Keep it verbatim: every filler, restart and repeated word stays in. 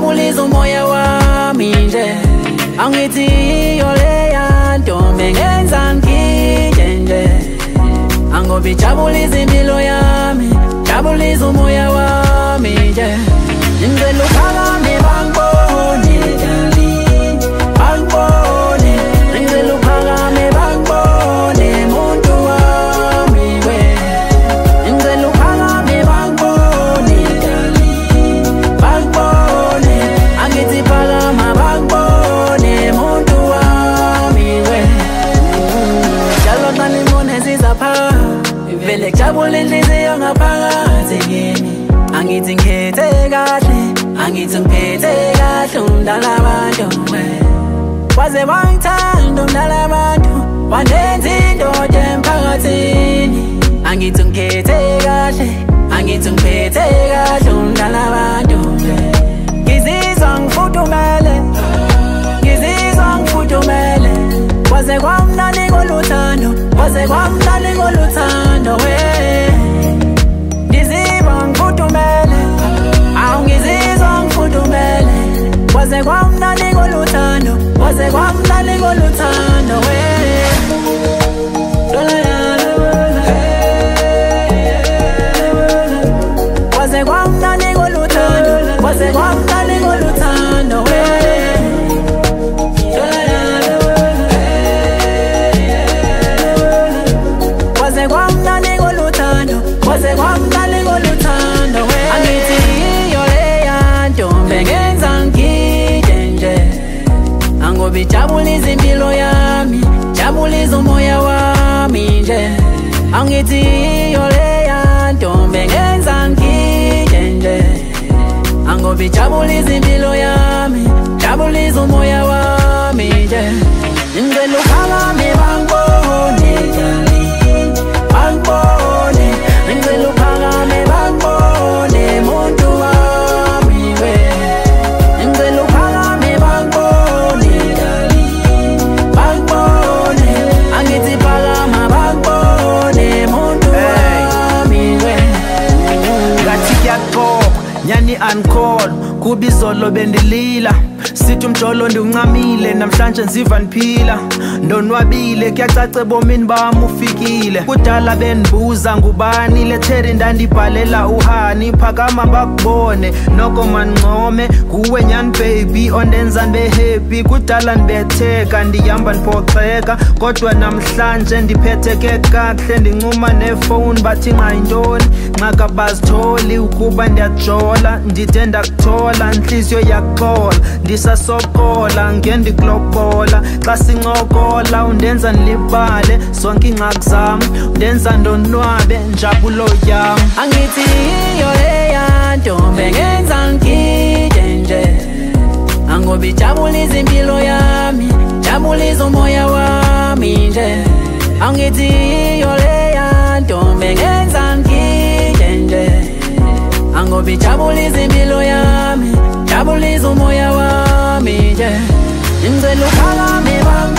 jabulisa umoya wami nje. Angithi iyo leya ntombi engenza ngije nje. Angoba ijabulisa impilo yami, jabulisa umoya wami nje. Ngicela uphakame bangibone darling, bangibone. Ngicela uphakame bangibone muntu wami we. Ngicela uphakame bangibone darling, bangibone. Angithi phakama bangibone muntu wami we. Njalo xa ngibone sizapha vele kujabule inhliziyo ngaphakathi kimi. Angithi ngiphethe kahle, angithi ngiphethe kahle umdala abantu we. Waze wangithanda umdala abantu, wandenza indoda emphakathini. Angithi ngiphethe kahle, angithi ngiphethe kahle umdala abantu we. Ngizizwa ngifudumele, ngizizwa ngifudumele. Waze kwamnandi ngoluthando, waze kwamnandi ngoluthando we. Waze kwamnandi ngoluthando, waze kwamnandi ngoluthando we. Waze kwamnandi ngoluthando, waze kwamnandi ngoluthando we. Waze kwamnandi ngoluthando, waze kwamnandi ngoluthando we. Angithi iyo leya ntombi engenza ngoba ijabulisa impilo yami, jabulisa umoya wami nje. Angithi iyo leya ntombi engenza ngije nje. Angoba ijabulisa impilo yami, jabulisa umoya wami nje. Ngicela uphakame bangibone darling, bangibone. Ngicela uphakame bangibone muntu wami we. Ngicela uphakame bangibone nyani uncall kubizolo bendilila. Sithi umjolo ndiuncamile, namhlanje nziva ndiphila. Ndonwabile kuyacaca ebomini bami ufikile. Kudala bendibuza ngubani, letheri ndandibhalela uhani. Phakama bakubone noko manqome, kuwe nyani baby ondenza ndibe happy. Kudala ndibetheka ndihamba ndiphoxeka, kodwa namhlanje ndiphetheke kakuhle. Ndincuma nefone bathi nxa yintoni, nxaka bazitholi ukuba ndiyajola. Ndide ndakuthola inhliziyo yakuxola, ndisasokola ngendiklobola. Xa sincokola undenza ndilibale zonke iingxaki zam, undenza ndonwabe njabulo yam. Angithi iyo leya ntombi engenza ngije nje. Angoba ijabulisa impilo yami, jabulisa umoya wami nje. Angithi iyo leya ntombi engenza ngije nje. Angoba ijabulisa impilo yami, jabulisa umoya wami nje. Ngicela uphakame bangibone